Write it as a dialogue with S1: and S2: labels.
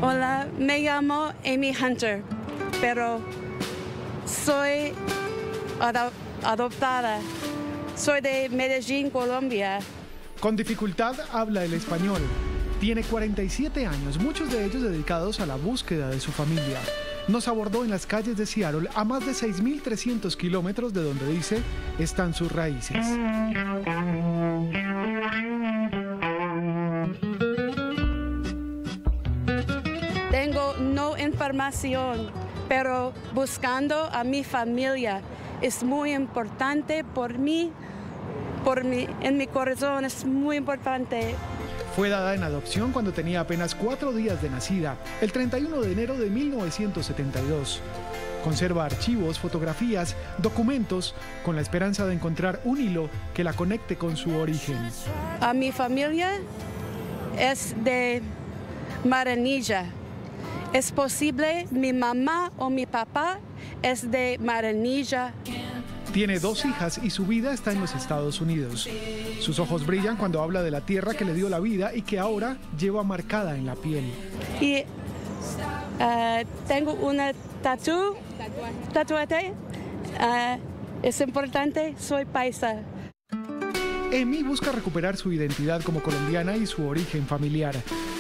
S1: Hola, me llamo Amy Hunter, pero soy adoptada. Soy de Medellín, Colombia.
S2: Con dificultad habla el español. Tiene 47 años, muchos de ellos dedicados a la búsqueda de su familia. Nos abordó en las calles de Seattle, a más de 6.300 kilómetros de donde dice están sus raíces.
S1: Tengo no información, pero buscando a mi familia es muy importante por mí, en mi corazón es muy importante.
S2: Fue dada en adopción cuando tenía apenas 4 días de nacida, el 31 de enero de 1972. Conserva archivos, fotografías, documentos, con la esperanza de encontrar un hilo que la conecte con su origen.
S1: A mi familia es de Maranilla. Es posible mi mamá o mi papá es de Maranilla.
S2: Tiene 2 hijas y su vida está en los Estados Unidos. Sus ojos brillan cuando habla de la tierra que le dio la vida y que ahora lleva marcada en la piel.
S1: Y tengo una tatuaje. Es importante, soy paisa.
S2: Amy busca recuperar su identidad como colombiana y su origen familiar.